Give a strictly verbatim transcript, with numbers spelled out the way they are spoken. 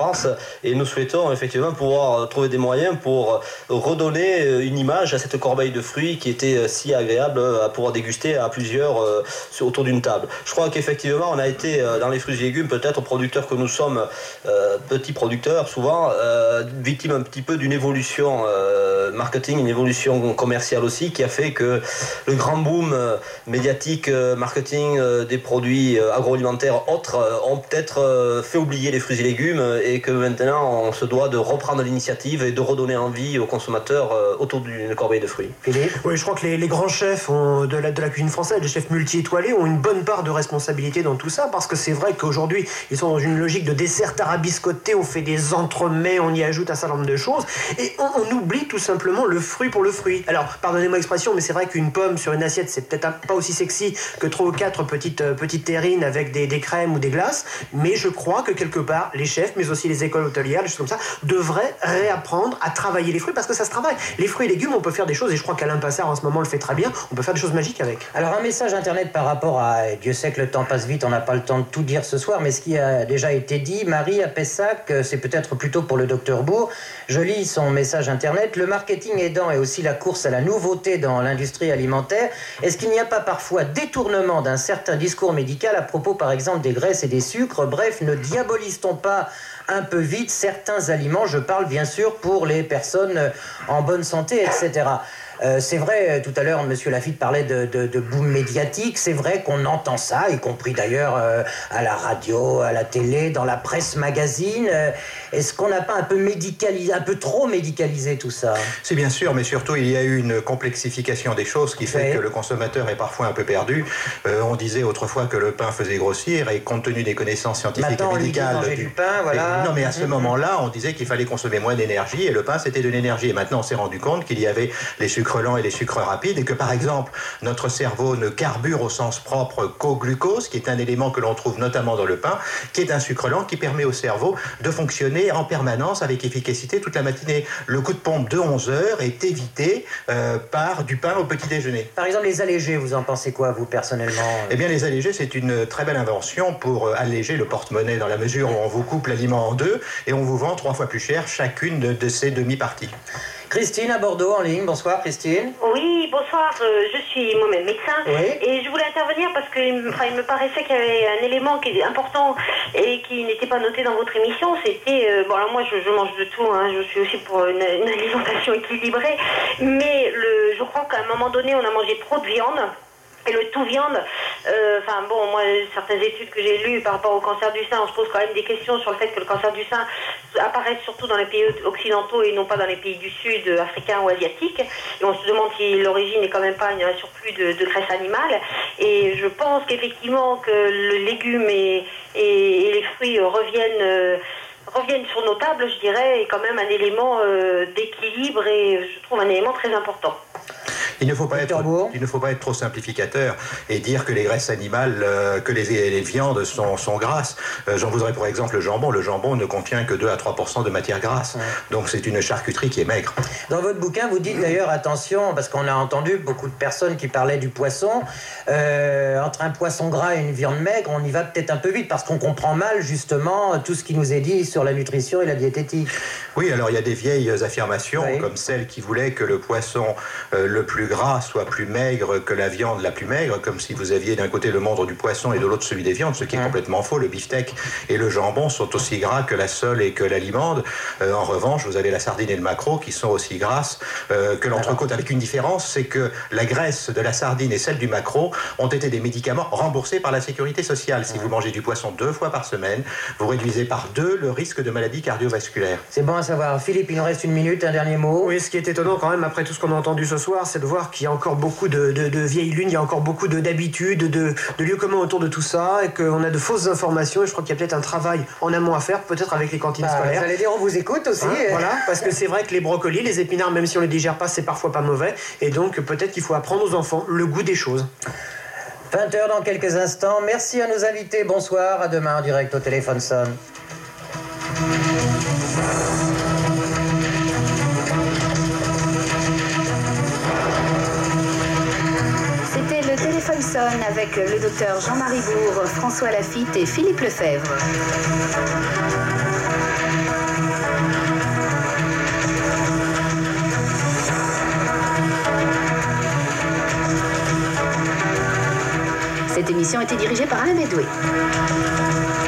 France et nous souhaitons effectivement pouvoir trouver des moyens pour redonner une image à cette corbeille de fruits qui était si agréable à pouvoir déguster à plusieurs euh, autour d'une table. Je crois qu'effectivement on a été euh, dans les fruits et légumes, peut-être producteurs que nous sommes, euh, petits producteurs souvent, euh, victimes un petit peu d'une évolution euh, marketing, une évolution commerciale aussi qui a fait que le grand boom euh, médiatique, euh, marketing euh, des produits euh, agroalimentaires autres euh, ont peut-être euh, fait oublier les fruits et légumes euh, et que maintenant on se doit de reprendre l'initiative et de redonner envie aux consommateurs euh, autour d'une corbeille de fruits. Philippe ? Oui, je crois que les, les grands chefs ont, de, la, de la cuisine française, les chefs multi-étoilés, ont une bonne part de responsabilité dans tout ça, parce que c'est vrai qu'aujourd'hui, ils sont dans une logique de dessert tarabiscoté, on fait des entremets, on y ajoute un certain nombre de choses, et on, on oublie tout simplement le fruit pour le fruit. Alors, pardonnez-moi l'expression, mais c'est vrai qu'une pomme sur une assiette, c'est peut-être pas aussi sexy que trois ou quatre petites, euh, petites terrines avec des, des crèmes ou des glaces, mais je crois que quelque part, les chefs, mais aussi les écoles hôtelières, des choses comme ça, devraient réapprendre à travailler les fruits, parce que ça se travaille. Les fruits et légumes, on peut faire des choses, et je crois qu'Alain Passard en ce moment le fait très bien, on peut faire des choses magiques avec. Alors un message internet par rapport à, Dieu sait que le temps passe vite, on n'a pas le temps de tout dire ce soir, mais ce qui a déjà été dit, Marie à Pessac, c'est peut-être plutôt pour le docteur Bourg, je lis son message internet, le marketing aidant et aussi la course à la nouveauté dans l'industrie alimentaire, est-ce qu'il n'y a pas parfois détournement d'un certain discours médical à propos par exemple des graisses et des sucres, bref, ne diabolise-t-on pas un peu vite certains aliments, je parle bien sûr pour les personnes en bonne santé, et cetera. Euh, c'est vrai, tout à l'heure, M. Lafitte parlait de, de, de boom médiatique. C'est vrai qu'on entend ça, y compris d'ailleurs euh, à la radio, à la télé, dans la presse magazine. Euh, est-ce qu'on n'a pas un peu médicalisé, un peu trop médicalisé tout ça ? C'est bien sûr, mais surtout il y a eu une complexification des choses qui fait oui. que le consommateur est parfois un peu perdu. Euh, on disait autrefois que le pain faisait grossir, et compte tenu des connaissances scientifiques Maintenant, et médicales... Maintenant, on lui dit manger du pain, voilà. Et, non, mais à ce mmh. moment-là, on disait qu'il fallait consommer moins d'énergie, et le pain, c'était de l'énergie. Et maintenant, on s'est rendu compte qu'il y avait les sucres lents et les sucres rapides, et que par exemple notre cerveau ne carbure au sens propre qu'au glucose, qui est un élément que l'on trouve notamment dans le pain, qui est un sucre lent qui permet au cerveau de fonctionner en permanence avec efficacité toute la matinée. Le coup de pompe de onze heures est évité euh, par du pain au petit déjeuner. Par exemple les allégés, vous en pensez quoi vous personnellement ? Eh bien les allégés, c'est une très belle invention pour euh, alléger le porte-monnaie, dans la mesure où on vous coupe l'aliment en deux et on vous vend trois fois plus cher chacune de, de ces demi-parties. Christine à Bordeaux en ligne. Bonsoir Christine. Oui, bonsoir. Euh, je suis moi-même médecin oui. et je voulais intervenir parce que enfin, il me paraissait qu'il y avait un élément qui est important et qui n'était pas noté dans votre émission. C'était, euh, bon alors moi je, je mange de tout, hein, je suis aussi pour une, une alimentation équilibrée, mais le, je crois qu'à un moment donné on a mangé trop de viande. Et le tout viande, enfin euh, bon, moi, certaines études que j'ai lues par rapport au cancer du sein, on se pose quand même des questions sur le fait que le cancer du sein apparaît surtout dans les pays occidentaux et non pas dans les pays du sud, africains ou asiatiques. Et on se demande si l'origine n'est quand même pas un surplus de, de graisse animale. Et je pense qu'effectivement que le légume et, et, et les fruits reviennent... Euh, reviennent sur nos tables, je dirais, est quand même un élément euh, d'équilibre et je trouve un élément très important. Il ne faut pas être, il ne faut pas être trop simplificateur et dire que les graisses animales, euh, que les, les viandes sont, sont grasses. Euh, j'en voudrais pour exemple le jambon. Le jambon ne contient que deux à trois pour cent de matière grasse. Ouais. Donc c'est une charcuterie qui est maigre. Dans votre bouquin, vous dites d'ailleurs, attention, parce qu'on a entendu beaucoup de personnes qui parlaient du poisson, euh, entre un poisson gras et une viande maigre, on y va peut-être un peu vite parce qu'on comprend mal justement tout ce qui nous est dit sur la nutrition et la diététique. Oui, alors il y a des vieilles affirmations oui. comme celle qui voulait que le poisson euh, le plus gras soit plus maigre que la viande la plus maigre, comme si vous aviez d'un côté le monde du poisson et de l'autre celui des viandes, ce qui est mmh. complètement faux. Le beefsteak et le jambon sont aussi gras que la sole et que la limande. Euh, en revanche, vous avez la sardine et le maquereau qui sont aussi grasses euh, que l'entrecôte, avec une différence, c'est que la graisse de la sardine et celle du maquereau ont été des médicaments remboursés par la sécurité sociale. Si mmh. vous mangez du poisson deux fois par semaine, vous réduisez par deux le risque de maladie cardiovasculaire. C'est bon à savoir. Philippe, il nous reste une minute, un dernier mot. Oui, ce qui est étonnant quand même, après tout ce qu'on a entendu ce soir, c'est de voir qu'il y a encore beaucoup de, de, de vieilles lunes, il y a encore beaucoup de, d'habitudes, de, de lieux communs autour de tout ça, et qu'on a de fausses informations, et je crois qu'il y a peut-être un travail en amont à faire, peut-être avec les cantines bah, scolaires. Vous allez dire, on vous écoute aussi. Hein, voilà, parce que c'est vrai que les brocolis, les épinards, même si on les digère pas, c'est parfois pas mauvais, et donc peut-être qu'il faut apprendre aux enfants le goût des choses. vingt heures dans quelques instants. Merci à nos invités. Bonsoir. À demain en direct au téléphone sonne. C'était le téléphone sonne avec le docteur Jean-Marie Bourg, François Lafitte et Philippe Lefebvre. Cette émission a été dirigée par Alain Bédoué.